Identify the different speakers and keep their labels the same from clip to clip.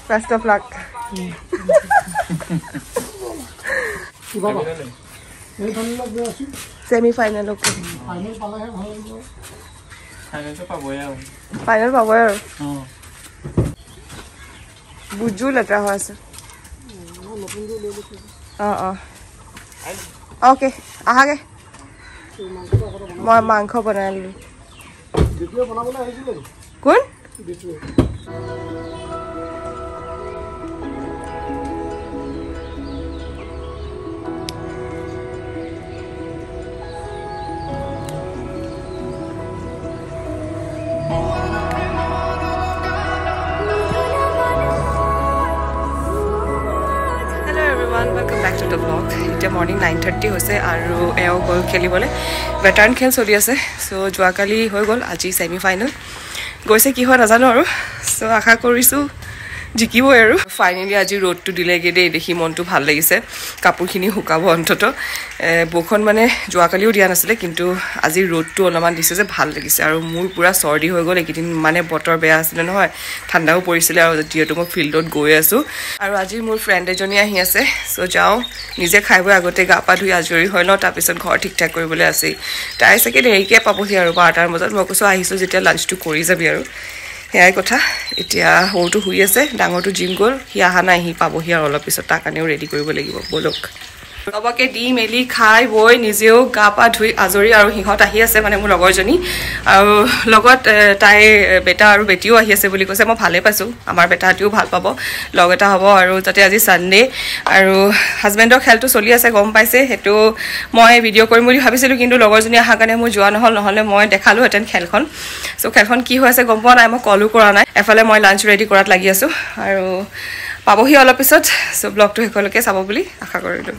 Speaker 1: Best of luck. Semi-final okay. Final power. Buju letra ho ase. Okay, ahage. Moi mangkho banailu. Video banabole aisile. Kun? Video. Welcome back to the vlog. It's morning 9:30 hoise aru eo gol khelibole veteran khel choli ase so joakali hoi gol aji semi final goise ki hoi najano aru so akha korisu jikibo aru finally aji road to dilege de dekhi mon to bhal lagise kapur khini hukabo ontoto bokhon mane joakalio dia nasile kintu aji road to olaman dise je bhal lagise aru mur pura sordi hoi gol ekidin mane botor beya asile nohoy thandao porisile aru dieto mo fieldot goi asu aru aji mur friend ejoni ahi ase so jao nije khaibo agote ga pa dhui ajori hoilo ta pisot ghor thik thak koribole ase tai seke deike papohi aru 12 tar mojat mokoso ahisu jetia lunch to kori jabi aru হেয়াই কথা এতিয়া হৰটো হুই আছে ডাঙৰটো gym গল হি আহা নাই হি পাব হি অলপ পিছত টাকানেও ৰেডি কৰিব লাগিব বলক অবকে দি মেলি খাই বই নিজেও গা পা ধুই আজৰি আৰু হিহত আহি আছে মানে মোৰ লগৰজনী আৰু লগত তাই বেটা আৰু বেটিও আহি আছে বুলি কৈছে মই ভালে পাইছো আমাৰ বেটাটিও ভাল পাব লগ এটা হ'ব আৰু তাতে আজি সানডে আৰু হাজবেণ্ডৰ খেলটো চলি আছে গম পাইছে হেতু মই ভিডিও কৰিম বুলি ভাবিছিলো কিন্তু লগৰজনী আহা কাৰণে মই যোৱা নহলে মই দেখালো হেতেন খেলখন সো খেলখন কি হৈছে গম পোৱা নাই মই কলো কৰা নাই এফালে মই লাঞ্চ ৰেডি কৰাত লাগি আছো আৰু পাবহি অলপ পিছত সো ব্লগটো হেকলকে চাব বুলি আশা কৰিলো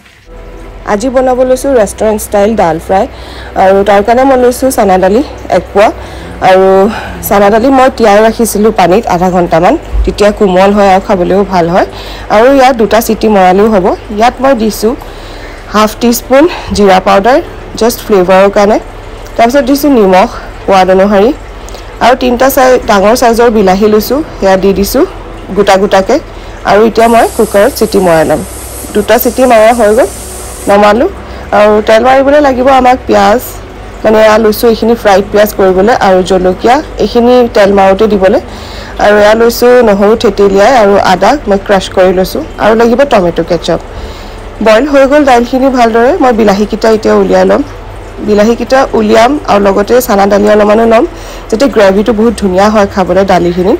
Speaker 1: আজি বনাব লৈছো ৰেষ্টুৰেন্ট ষ্টাইল দাল ফ্ৰাই আৰু তাৰ কাৰণে মই লৈছো চানা দালি এক পোৱা আৰু চানা দালি মই তিয়াই ৰাখিছিলো পানীত আধা ঘণ্টা মান তেতিয়া কোমল হয় আৰু খাবলৈও ভাল হয় আৰু ইয়াত দুটা সিটি মৰালিও হ'ব ইয়াত মই দিছো হাফ টিস্পুন জিৰা পাউডাৰ জাস্ট ফ্লেভাৰৰ কাৰণে তাৰপিছত দিছো নিমখ সোৱাদ অনুসৰি আৰু তিনটা ডাঙৰ সাইজৰ বিলাহী লৈছো হেয়া দি দিছো গুটা গুটাকে আৰু এতিয়া মই কুকাৰত সিটি মৰাই লম দুটা সিটি মাৰা হৈ গ'ল নমালো আৰু তেল মাৰিবলৈ লাগিব আমাক পিয়াজ মানে আলুছো এখিনি ফ্ৰাইড পিয়াজ কৰিবলৈ আৰু জলকীয়া এখিনি তেল মাৰোতে দিবলৈ আৰু এয়া লৈছো নহৰু থেতেলিয়াই আৰু আদা মই ক্ৰাশ কৰি লৈছো আৰু লাগিব টমেটো কেচাপ বইল হৈ গ'ল দাইলখিনি ভালদৰে মই বিলাহীকিটা এতিয়া উলিয়াই লম বিলাহীকিটা উলিয়াম আৰু লগতে চানা দালি অলমানো লম যেতে গ্ৰেভিটো বহুত ধুনিয়া হয় খাবলৈ দালিখিনি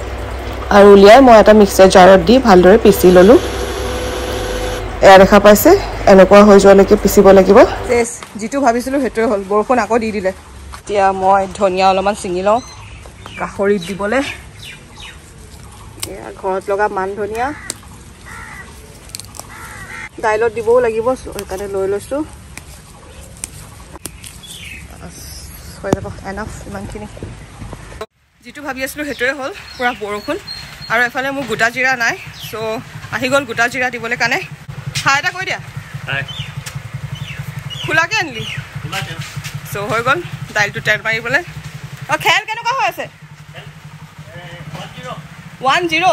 Speaker 1: আৰু উলিয়াই মই এটা মিক্সাৰ জাৰত দি ভালদৰে পিচি ললো এয়া দেখা পাইছে এনেকুৱা হৈ যোৱালৈকে পিচিব লাগিব তেজ জিটো ভাবিছিলো হেটোই হল বৰখন আকৌ দি দিলে এতিয়া মই ধনিয়া অলমান চিঙি লওঁ কাখৰিত দিবলে এয়া ঘৰত লগা মান ধনিয়া দাইলত দিবও লাগিব সেইকাৰণে লৈ লৈছো হৈ যাব এনাফ ইমানখিনি জিটো ভাবি আছিলো হেটোই হল পুৰা বৰখন আৰু এফালে মোৰ গোটা জিৰা নাই সো আহি গল গোটা জিৰা দিবলে কাৰণে খাই এটা কৈ দিয়া খোলাকে আনলি সো হৈ গল দাইলটো তেল মাৰিবলৈ আৰু খেল কেনেকুৱা হৈ আছে 1-0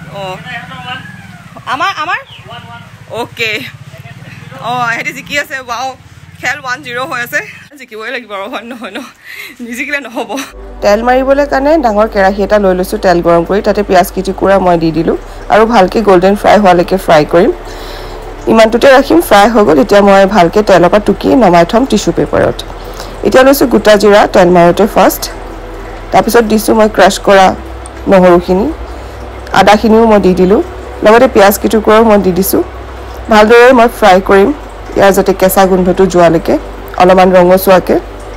Speaker 1: আমাৰ ওকে হেতি জিকি আছে ৱাও খেল 1-0 হৈ আছে জিকিবই লাগিব আৰু নহয় ন নিজিকিলে নহ'ব তেল মাৰিবলৈ কাৰণে ডাঙৰ কেৰাহী এটা লৈ লৈছো তেল গৰম কৰি তাতে পিয়াজ কিটিকুৰা মই দি দিলো আৰু ভালকে গোল্ডেন ফ্ৰাই হোৱালৈকে ফ্ৰাই কৰিম ইমানটোতে ৰাখিম ফ্ৰাই হৈ গ'ল এতিয়া মই ভালকে তেলৰ পৰা টুকি নমাই থম টিস্যু পেপাৰত এতিয়া লৈছো গোটা জিৰা তেল মাৰোতে ফাৰ্ষ্ট তাৰপিছত দিছো মই ক্ৰাশ কৰা নহৰুখিনি আদাখিনিও মই দি দিলো লগতে পিয়াজ কিটুকুৰাও মই দি দিছো ভালদৰে মই ফ্ৰাই কৰিম ইয়াৰ যাতে কেঁচা গোন্ধটো যোৱালৈকে অলপমান ৰঙচুৱাকে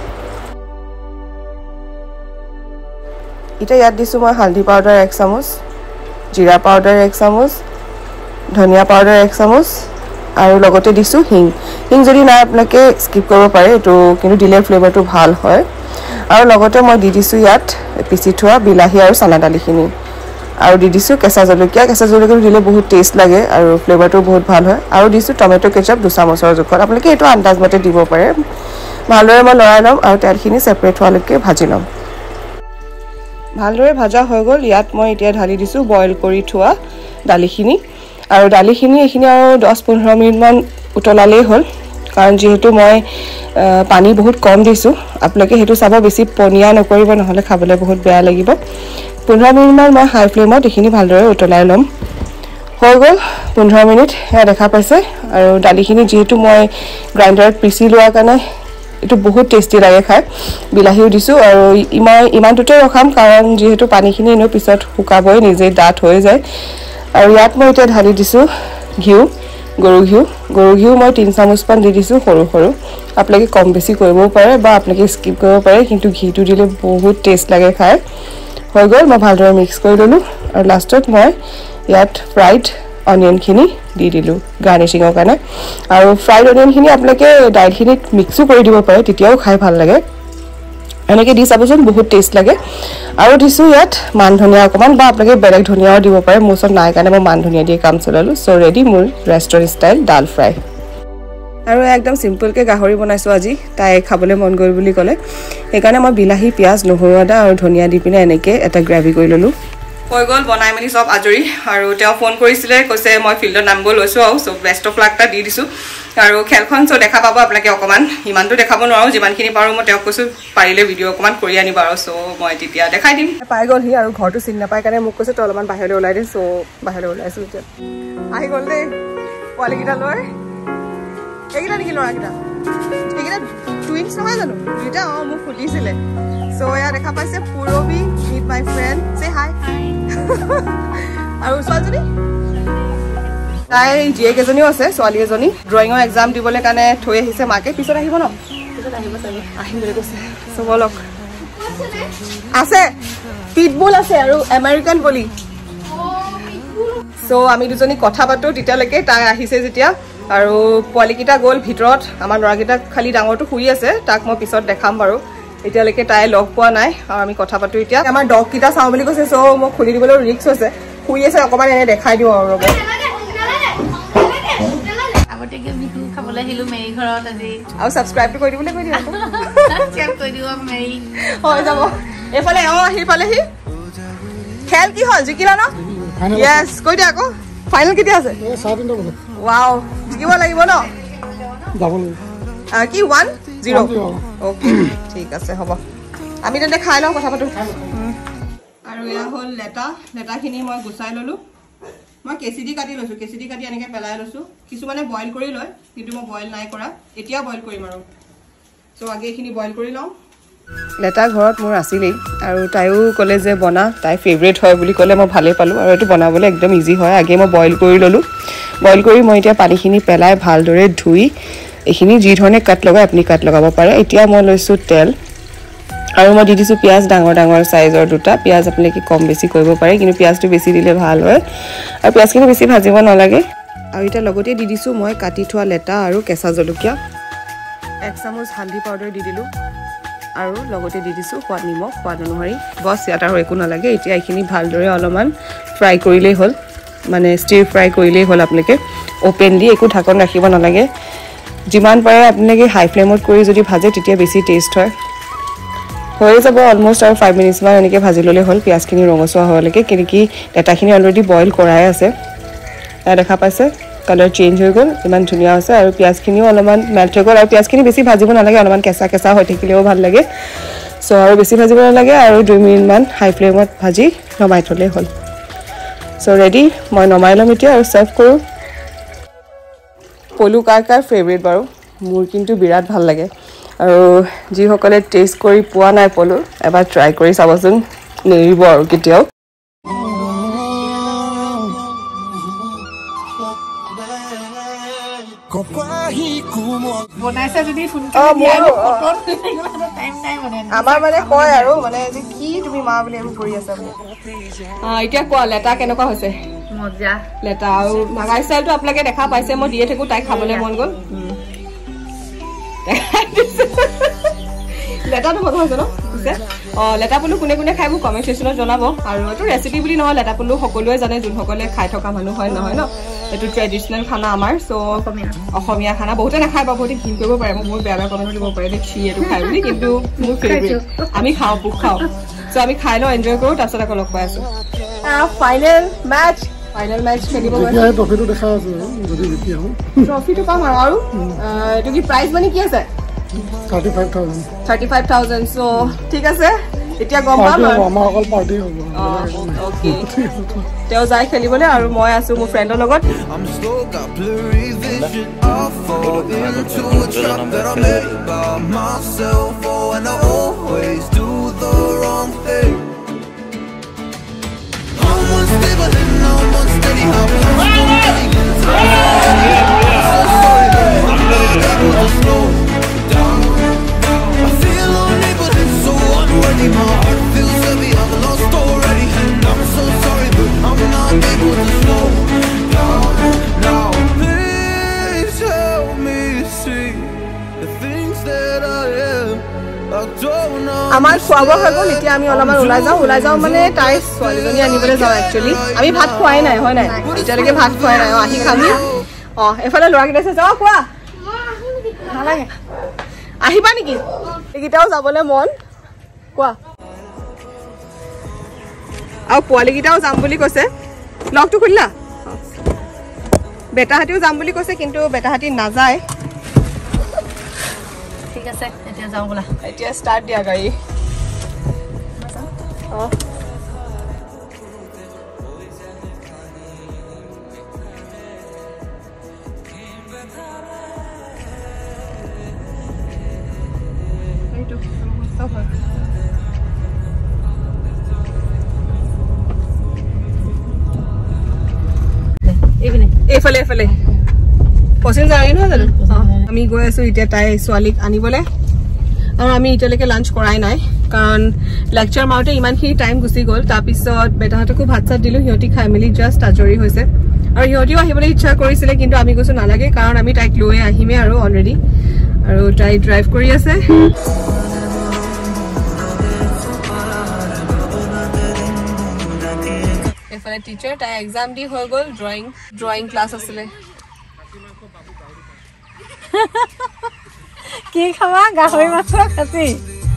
Speaker 1: এতিয়া ইয়াত দিছো মই হালধি পাউডাৰ 1 চামুচ জিৰা পাউডাৰ 1 চামুচ ধনিয়া পাউডাৰ 1 চামুচ আৰু লগতে দিছো হিং যদি নাই আপোনাকে স্কিপ কৰিব পাৰে এটো কিন্তু দিলে ফ্লেভাৰটো ভাল হয় আৰু লগতে মই দি দিছো ইয়াত পিচি থোৱা বিলাহী আৰু চানা দালিখিনি আৰু দি দিছো কেঁচা জলকীয়া দিলে বহুত টেষ্ট লাগে আৰু ফ্লেভাৰটো বহুত ভাল হয় আৰু দিছো টমেটো কেচাপ 2 চামুচৰ জোখত আপোনাকে এটো আন্দাজ মতে দিব পাৰে ভালদৰে মই লৰাই লম আৰু তেলখিনি সেপাৰেট হোৱালৈকে ভাজি লম ভালদৰে ভাজা হৈ গ'ল ইয়াত মই এতিয়া ঢালি দিছো বইল কৰি থোৱা দালিখিনি আৰু দালিখিনি এইখিনি আৰু 10-15 মিনিটমান উতলালেই হ'ল কাৰণ যেহেতু মই পানী বহুত কম দিছো আপোনালোকে হেতু চাব বেছি পনিয়া নকৰিব নহলে খাবলৈ বহুত বেয়া লাগিব 15 মিনিটমান মই হাই ফ্লেমত এইখিনি ভালদৰে উতলাই লম হৈ গ'ল 15 মিনিট দেখা পাইছে আৰু দালিখিনি যেহেতু মই গ্ৰাইণ্ডাৰত পিচি লোৱাৰ কাৰণে এটো বহুত টেষ্টি লাগে খাই বিলাহিও দিছো আৰু ইমানটোতে ৰখাম কাৰণ যেহেতু পানীখিনি এনো পিছত শুকাবই নিজে ডাঠ হৈ যায় আৰু ইয়াত মই এটা ঢালি দিছো ঘিউ গৰু ঘিউ মই 3 চামুচমান দি দিছো সৰু আপোনালোকে কম বেছি কৰিবও পাৰে বা আপোনালোকে স্কিপ কৰিব পাৰে কিন্তু ঘিটো দিলে বহুত টেষ্ট লাগে খাই হৈ গ'ল মই ভালদৰে মিক্স কৰি ললো আৰু লাষ্টত মই ইয়াত ফ্ৰাইড অনিয়নখিনি দি দিলো গাৰ্নিশিঙৰ কাৰণে আৰু ফ্ৰাইড অনিয়নখিনি আপোনালোকে ডাইলখিনিত মিক্সও কৰি দিব পাৰে তেতিয়াও খাই ভাল লাগে এনেকে দি চাবচোন বহুত টেষ্ট লাগে আৰু দিছো ইয়াত মান ধনিয়া অকমান বা আপোনালোকে বেলেগ ধনিয়াও দিব পাৰে মোছত নাই কাৰণে মই মান ধনিয়া দি কাম চলালো সো ৰেডি মোৰ ৰেষ্টুৰেন্ট ষ্টাইল ডাল ফ্ৰাই আৰু একদম সিম্পল কে গাহৰি বনাইছো আজি তাই খাবলৈ মন গল বুলি ক'লে সেইকাৰণে মই বিলাহী পিয়াজ নহৰু আদা আৰু ধনিয়া দি পিনে এনেকে এটা গ্ৰেভি কৰি ললো হৈ গ'ল বনাই মেলি সব আজৰি আৰু তেওঁ ফোন কৰিছিলে কৈছে মই ফিল্ডত নামিব লৈছো আৰু সো বেষ্ট অফ লাকটা দি দিছো আৰু খেলখন সো দেখা পাব আপোনালোকে অকমান ইমানটো দেখাব নোৱাৰো যিমানখিনি পাৰো মই তেওঁ কৈছো পাৰিলে ভিডিও অকমান কৰি আনিবা আৰু সো মই তেতিয়া দেখাই দিম পাই গ'ল হি আৰু ঘৰটো চিন নাপাই কাৰণে মোক কৈছে তই অলপমান বাহিৰলৈ ওলাই দে সো বাহিৰলৈ ওলাইছো এতিয়া আহি গ'ল দে পোৱালিকেইটা লৈ এইকেইটা নেকি ল'ৰাকেইটা এইকেইটা টুইন্স নহয় জানো দুইটা মোক সুধিছিলে সো এয়া দেখা পাইছে পুৰবি মিট মাই ফ্ৰেণ্ড সে হাই আৰু ছোৱালীজনী তাই জীয়েক এজনীও আছে ছোৱালী এজনী ড্ৰয়িঙৰ এক্সাম দিবলৈ কাৰণে থৈ আহিছে মাকে পিছত আহিব ন পিছত আহিব চাগে আহিম বুলি কৈছে সো বলক আছে পিটবুল আছে আৰু আমেৰিকান বলি সো আমি দুজনী কথা পাতো তেতিয়ালৈকে তাই আহিছে যেতিয়া আৰু পোৱালিকেইটা গ'ল ভিতৰত আমাৰ ল'ৰাকেইটা খালি ডাঙৰটো শুই আছে তাক মই পিছত দেখাম বাৰু এতিয়ালৈকে তাই লগ পোৱা নাই আৰু আমি কথা পাতো এতিয়া আমাৰ ডগ কেইটা চাওঁ বুলি কৈছে সো মোক খুলি দিবলৈ ৰিস্ক হৈছে শুই আছে অকমান এনে দেখাই দিওঁ আৰু ৰ'ব
Speaker 2: আগতেকে বিহু খাবলৈ আহিলো মেৰি ঘৰত আজি
Speaker 1: আৰু সাবস্ক্ৰাইবটো কৰি দিবলৈ কৈ দিওঁ
Speaker 2: সাবস্ক্ৰাইব কৰি দিও মেৰি
Speaker 1: হৈ যাব এফালে আহি পালেহি খেল কি হ'ল জিকিলা ন ইয়েছ কৈ দিয়া আকৌ ফাইনেল কেতিয়া আছে 3:30 বজাত ওৱাও জিকিব লাগিব ন ডাবল কি 1-0 ওকে ঠিক আছে হ'ব আমি তেন্তে খাই লওঁ কথা পাতো আৰু এয়া হ'ল লেটাখিনি মই গুচাই ললো মই কেচিডি কাটি লৈছো কেচিডি কাটি এনেকে পেলাই লৈছো কিছুমানে বইল কৰি লয় কিন্তু মই বইল নাই কৰা এতিয়া বইল কৰিম আৰু সো আগে এইখিনি বইল কৰি লওঁ লেটা ঘৰত মোৰ আছিলেই আৰু তাইও ক'লে যে বনা তাই ফেভৰেট হয় বুলি ক'লে মই ভালেই পালোঁ আৰু এইটো বনাবলৈ একদম ইজি হয় আগে মই বইল কৰি ল'লোঁ বইল কৰি মই এতিয়া পানীখিনি পেলাই ভালদৰে ধুই এইখিনি যি ধৰণে কাট লগাই আপুনি কাট লগাব পাৰে এতিয়া মই লৈছোঁ তেল আৰু মই দি দিছোঁ পিঁয়াজ ডাঙৰ চাইজৰ দুটা পিঁয়াজ আপোনালোকে কম বেছি কৰিব পাৰে কিন্তু পিঁয়াজটো বেছি দিলে ভাল হয় আৰু পিঁয়াজখিনি বেছি ভাজিব নালাগে আৰু এতিয়া লগতে দি দিছোঁ মই কাটি থোৱা লেটা আৰু কেঁচা জলকীয়া 1 চামুচ হালধি পাউডাৰ দি দিলোঁ আৰু লগতে দি দিছোঁ নিমখ সোৱাদ অনুসৰি বছ ইয়াত আৰু একো নালাগে এতিয়া এইখিনি ভালদৰে অলপমান ফ্ৰাই কৰিলেই হ'ল মানে ষ্টিৰ ফ্ৰাই কৰিলেই হ'ল আপোনালোকে অপেনলি একো ঢাকন ৰাখিব নালাগে যিমান পাৰে আপোনালোকে হাই ফ্লেমত কৰি যদি ভাজে তেতিয়া বেছি টেষ্ট হয় হৈ যাব অলমোষ্ট আৰু 5 মিনিটছমান এনেকৈ ভাজি ল'লে হ'ল পিঁয়াজখিনি ৰঙচুৱা হোৱালৈকে কিন্তু লেটাখিনি অলৰেডি বইল কৰাই আছে এয়া দেখা পাইছে কালাৰ চেঞ্জ হৈ গ'ল ইমান ধুনীয়া হৈছে আৰু পিঁয়াজখিনিও অলপমান মেল্ট হৈ গ'ল আৰু পিঁয়াজখিনি বেছি ভাজিব নালাগে অলপমান কেঁচা হৈ থাকিলেও ভাল লাগে সো আৰু বেছি ভাজিব নালাগে আৰু 2 মিনিটমান হাই ফ্লেমত ভাজি নমাই থ'লেই হ'ল সো ৰেডি মই নমাই ল'ম এতিয়া আৰু ছাৰ্ভ কৰোঁ পলু কাৰ ফেভৰেট বাৰু মোৰ কিন্তু বিৰাট ভাল লাগে আৰু যিসকলে টেষ্ট কৰি পোৱা নাই পলু এবাৰ ট্ৰাই কৰি চাবচোন নেৰিব আৰু কেতিয়াও
Speaker 2: বনাইছে যদি
Speaker 1: আমাৰ মানে কয় আৰু মানে যে কি তুমি মা বুলি আমি কৰি আছা এতিয়া কোৱা লেটা কেনেকুৱা হৈছে
Speaker 2: মজা
Speaker 1: লেটা আৰু নাগা ষ্টাইলটো আপোনালোকে দেখা পাইছে মই দিয়ে থাকো তাই খাবলৈ মন গ'ল লেটাটো মজা হৈছে ন লেটা পলু কোনে কোনে খাই মোক কমেণ্ট ছেকশ্যনত জনাব আৰু এইটো ৰেচিপি বুলি নহয় লেটা পলু সকলোৱে জানে যোনসকলে খাই থকা মানুহ হয় নহয় ন এইটো ট্ৰেডিচনেল খানা আমাৰ চ' অসমীয়া খানা বহুতে নাখায় বা বহুতে ঘিণ কৰিব পাৰে মোক বহুত বেয়া কমেণ্ট দিব পাৰে যে সি এইটো খাই বুলি কিন্তু মোৰ ফেভৰেট আমি পোক খাওঁ চ' আমি খাই লওঁ এনজয় কৰোঁ তাৰপিছত আকৌ লগ পাই আছোঁ ফাইনেল মেচ ফাইনেল মেচ খেলিব
Speaker 3: গৈছে ট্ৰফিটো দেখা আছে যদি জিতি আহো
Speaker 1: ট্ৰফিটো পাম আৰু এটো কি প্ৰাইজ মানে কি আছে 35000 সো ঠিক আছে এতিয়া গম পাম
Speaker 3: আমাৰ অকল পাৰ্টি হ'ব
Speaker 1: ওকে তেও যাই খেলিবলে আৰু মই আছো মোৰ ফ্ৰেণ্ডৰ লগত
Speaker 4: My heart feels heavy, I'm lost already, and I'm so sorry, but I'm not able to slow down now. Please help me see the things that I am. I don't know.
Speaker 1: আমাৰ খোৱাব হৈ গ'ল এতিয়া আমি অলপমান ওলাই যাওঁ মানে তাই ছোৱালীজনী আনিবলৈ যাওঁ একচুৱেলি আমি ভাত খোৱাই নাই হয় নাই এতিয়ালৈকে ভাত খোৱাই নাই আহি খামি এফালে ল'ৰাকেইটা আছে যাওঁ কোৱা নালাগে আহিবা নেকি এইকেইটাও যাবলৈ মন কোৱা আৰু পোৱালীকেইটাও যাম বুলি কৈছে লগটো খুলিলা বেটাহাতিও যাম বুলি কৈছে কিন্তু বেটাহাতি নাযায়
Speaker 2: ঠিক আছে এতিয়া যাওঁ বলা
Speaker 1: এতিয়া ষ্টাৰ্ট দিয়া গাড়ী এইফালে এইফালে পচন্দ যায় নহয় জানো আমি গৈ আছো এতিয়া তাই ছোৱালীক আনিবলৈ আৰু আমি এতিয়ালৈকে লাঞ্চ কৰাই নাই কাৰণ লেকচাৰ মাৰোঁতে ইমানখিনি টাইম গুচি গ'ল তাৰপিছত বেটাহঁতকো ভাত চাত দিলোঁ সিহঁতি খাই মেলি জাষ্ট আজৰি হৈছে আৰু সিহঁতিও আহিবলৈ ইচ্ছা কৰিছিলে কিন্তু আমি কৈছোঁ নালাগে কাৰণ আমি তাইক লৈ আহিমেই আৰু অলৰেডি আৰু তাই ড্ৰাইভ কৰি আছে এফালে টিচাৰ তাই এক্সাম দি হৈ গ'ল ড্ৰয়িং ক্লাছ আছিলে
Speaker 2: কি খাবা গাহৰি মাছ খাতি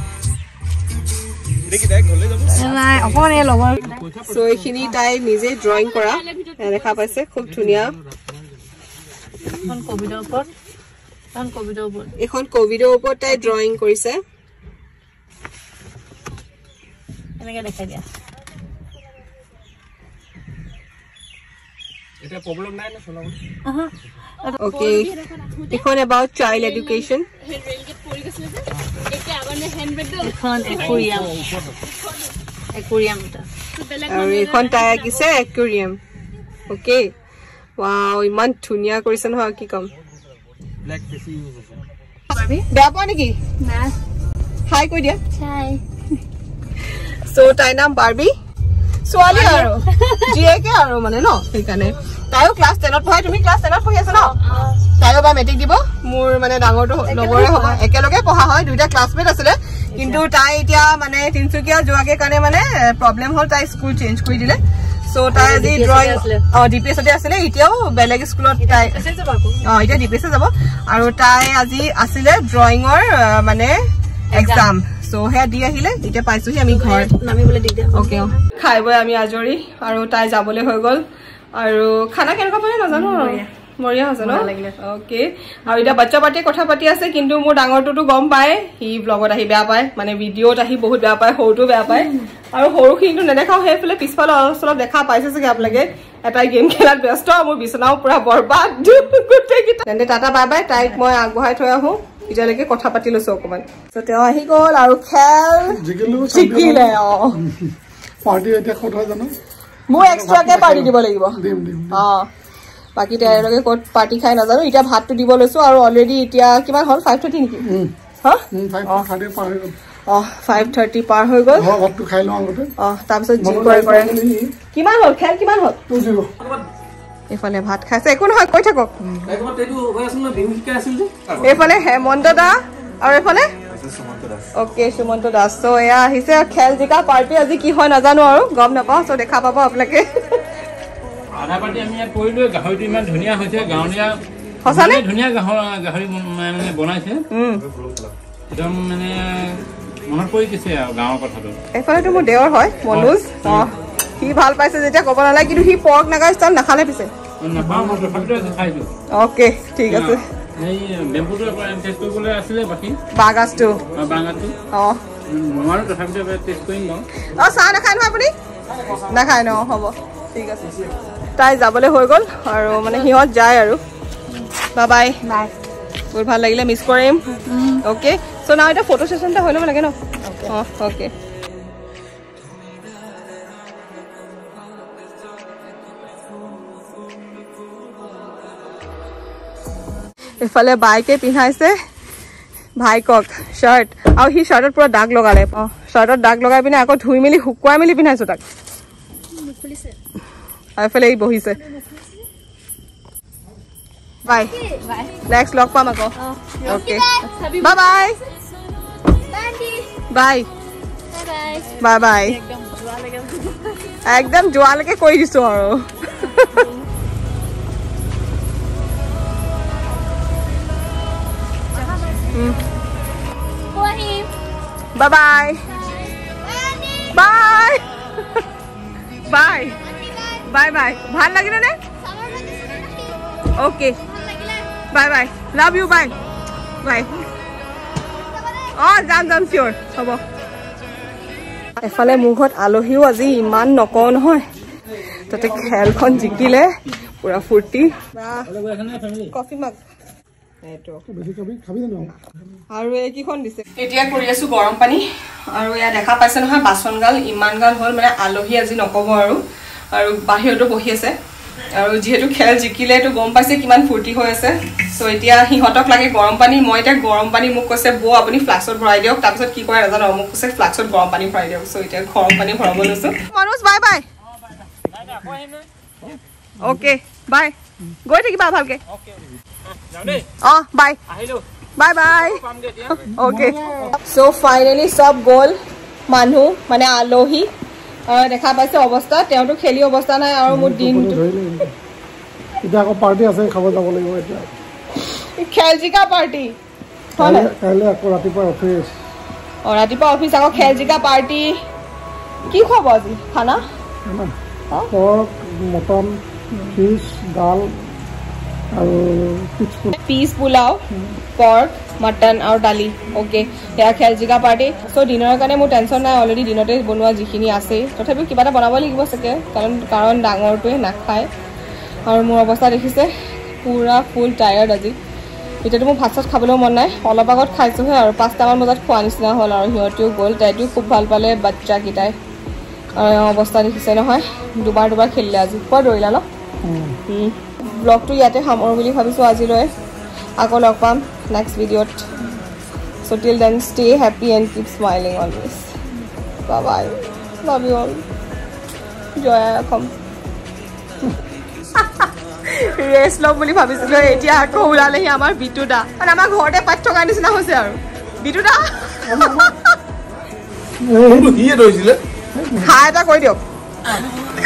Speaker 2: নাই অকণ এই লগৰ
Speaker 1: সো এইখিনি তাই নিজে ড্ৰয়িং কৰা দেখা পাইছে খুব ধুনীয়া এখন কভিডৰ ওপৰত তাই ড্ৰয়িং কৰিছে
Speaker 2: এনেকে দেখাই দিয়া
Speaker 3: এটা প্ৰবলেম নাই না চলাব
Speaker 1: Okay, এখন about child education. আৰু এখন তাই আঁকিছে একুৰিয়াম অকে ৱাও ইমান ধুনীয়া কৰিছে নহয় কি কম বেয়া পোৱা নেকি হাই কৈ দিয়া সো তাইৰ নাম বাৰ্বি ছোৱালী আৰু জিয়েকে আৰু মানে ন সেইকাৰণে তাইও ক্লাছ 10ত পঢ়াই তুমি ক্লাছ 10ত পঢ়ি আছা ন তাইও বা মেট্ৰিক দিব মোৰ মানে ডাঙৰটো লগৰে হ'ব একেলগে পঢ়া হয় দুইটা ক্লাছমেট আছিলে কিন্তু তাই এতিয়া মানে তিনচুকীয়া যোৱাকে কাৰণে মানে প্ৰব্লেম হ'ল তাই স্কুল চেঞ্জ কৰি দিলে সো তাই আজি ড্ৰয়িং ডিপিএছতে আছিলে এতিয়াও বেলেগ স্কুলত তাই এতিয়া ডিপিএছে যাব আৰু তাই আজি আছিলে ড্ৰয়িঙৰ মানে এক্সাম সো হে দি আহিলে এতিয়া পাইছোহি আমি ঘৰ নামিবলৈ দিগদাৰ ওকে খাই বৈ আমি আজৰি আৰু তাই যাবলৈ হৈ গ'ল আৰু খানা কেনেকুৱা পালে নাজানো মৰিয়া হৈছে ন ওকে আৰু এতিয়া বাচ্চা পাৰ্টিয়ে কথা পাতি আছে কিন্তু মোৰ ডাঙৰটোতো গম পায় সি ব্লগত আহি বেয়া পায় মানে ভিডিঅ'ত আহি বহুত বেয়া পায় সৰুটো বেয়া পায় আৰু সৰুখিনিতো নেদেখাও সেইফালে পিছফালে অলপ দেখা পাইছে চাগে আপোনালোকে এটা গেম খেলাত ব্যস্ত মোৰ বিচনাও পুৰা বৰবাদ গোটেইকেইটা তেন্তে টাটা বাই বাই তাইক মই আগবঢ়াই থৈ আহোঁ এতিয়ালৈকে কথা পাতি লৈছো অকমান তেওঁ আহি গ'ল আৰু খেল জিকিলে
Speaker 3: পাৰ্টি এতিয়া ক'ত হয় জানো
Speaker 1: মোৰ এক্সট্ৰাকে পাৰ্টি দিব লাগিব বাকী তেওঁলোকে ক'ত পাৰ্টি খাই নাজানো এতিয়া ভাতটো দিব লৈছো আৰু অলৰেডি এতিয়া কিমান হ'ল 5:30 নেকি 5:30 পাৰ হৈ গ'ল
Speaker 3: ভাতটো খাই লওঁ আগতে
Speaker 1: তাৰপিছত জিম কৰে কিমান হ'ল খেল কিমান হ'ল 2-0 এইফালে ভাত খাইছে একো নহয় কৈ থাকক এইফালে হেমন্ত দা আৰু এইফালে ওকে সুমন্ত দাস তো এয়া আহিছে খেল জিকা পাৰ্টি আজি কি হয় নাজানো আৰু গম নাপাওঁ তো দেখা পাব আপোনালোকে
Speaker 5: আধা পাৰ্টি আমি ইয়াত কৰিলো গাহৰিটো ইমান ধুনীয়া হৈছে গাঁৱলীয়া
Speaker 1: সঁচানে
Speaker 5: ধুনীয়া গাহৰি মানে বনাইছে একদম মানে মনত পৰি গৈছে আৰু গাঁৱৰ কথাটো
Speaker 1: এইফালেতো মোৰ দেৱৰ হয় মনোজ হি ভাল পাইছে যেতিয়া ক'ব নালাগে কিন্তু হি পৰ্ক নাগা ষ্টাইল নাখালে পিছে
Speaker 5: নাপাওঁ মই তথাপিতো খাইছোঁ
Speaker 1: অ'কে ঠিক আছে
Speaker 5: এই বেম্বুটো টেষ্ট কৰিবলৈ আছিলে বাকী
Speaker 1: বাগাজটো অঁ
Speaker 5: নোৱাৰো তথাপিতো টেষ্ট কৰিম বাৰু
Speaker 1: অঁ চাহ নাখায় নহয় আপুনি নাখায় ন হ'ব ঠিক আছে তাই যাবলৈ হৈ গ'ল আৰু মানে সিহঁত যায় আৰু বাই বাই বহুত ভাল লাগিলে মিছ কৰিম অ'কে চ' নাও এতিয়া ফটো ছেশ্যন এটা হৈ ল'ব লাগে ন অঁ অ'কে এফালে বাইকে পিন্ধাইছে ভাইকক শাৰ্ট আৰু সি শাৰ্টত পুৰা দাগ লগালে অঁ শাৰ্টত দাগ লগাই পিনে আকৌ ধুই মেলি শুকুৱাই মেলি পিন্ধাইছো তাক আৰু এফালে ই বহিছে বাই নেক্সট লগ পাম আকৌ okay bye bye bye bye bye একদম যোৱালৈকে কৈ দিছো আৰু Bye bye. Bye. Bye. Bye bye. ভাল লাগিলে নে? Okay. Bye bye. Love you. Bye. Bye. যাম sure. হ'ব। এফালে মোৰ ঘৰত আলহীও আজি ইমান নকওঁ নহয় তাতে খেলখন জিকিলে পুৰা ফূৰ্তি কফি মগ আৰু এইকেইখন দিছে এতিয়া কৰি আছো গৰম পানী আৰু এয়া দেখা পাইছে নহয় বাচনগাল ইমান গাল হ'ল মানে আলহী আজি নকব আৰু বাহিৰতো বহি আছে আৰু যেহেতু খেল জিকিলে তো গম পাইছে কিমান ফূৰ্তি হৈ আছে সো এতিয়া হিহঁতক লাগে গৰম পানী মই এতিয়া গৰম পানী মোক কৈছে বৌ আপুনি ফ্লাক্সত ভৰাই দিয়ক তাৰপিছত কি কৰে নাজানো মোক কৈছে ফ্লাক্সত গৰম পানী ভৰাই দিয়ক সো এতিয়া গৰম পানী ভৰাব লৈছো মানুষ বাই বাই ওকে বাই গৈ থাকিবা ভালকে oh bye bye bye okay so finally sab gol manu mane alohi dekha paise obostha teotu kheli obostha nai aru mur din
Speaker 3: ita ko party ase khabo jabo lagibo eta
Speaker 1: kheljika party
Speaker 3: kaile ako ratipa office
Speaker 1: ako kheljika party ki khobo aji khana
Speaker 3: pork mutton fish dal
Speaker 1: piece pulao pork mutton और dali okay या खेलजिका party सो dinner কাৰণে মোৰ tension নাই already দিনতে বনোৱা যিখিনি আছে তথাপি কিবা এটা বনাব লাগিব সকে কাৰণ ডাঙৰটোৱে নাখায় আৰু মোৰ অৱস্থা দেখিছে পুৰা ফুল টায়াৰ্ড আজি এতিয়াতো মোৰ ভাত খাবলৈ মন নাই অলপ আগত খাইছোহে আৰু 5টা মান বজাত খোৱা নিচিনা হ'ল আৰু হিয়টিও গ'ল তাইটো খুব ভাল পালে বাচ্চা কিটাই অৱস্থা দেখিছে নহয় দুবাৰ খেলিলে আজি বৰ দৌৰিলা ন ব্লগটো ইয়াতে সামৰো বুলি ভাবিছো আজিলৈ আকৌ লগ পাম নেক্সট ভিডিঅ'ত so till then stay happy and keep smiling always bye bye love you all joy come rest love বুলি ভাবিছিলো এতিয়া আকৌ উলালেহি আমাৰ বিটুদা আৰু আমাৰ ঘৰতে পাঠ থকা নিচিনা হৈছে আৰু বিটুদা
Speaker 3: এই হিয়ে ৰৈছিলে
Speaker 1: খাই এটা কৈ দিয়ক